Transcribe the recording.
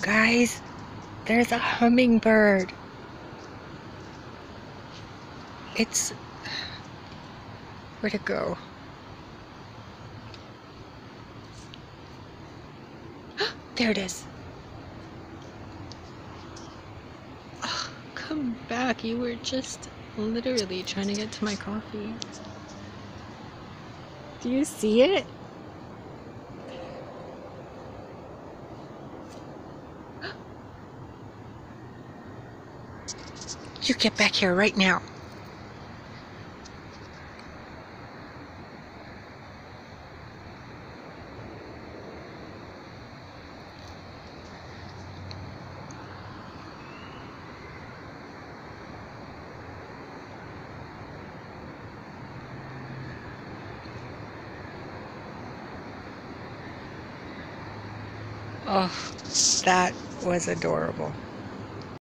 Guys, there's a hummingbird. Where'd it go? There it is. Oh, come back. You were just literally trying to get to my coffee. Do you see it? You get back here right now. Oh, that was adorable.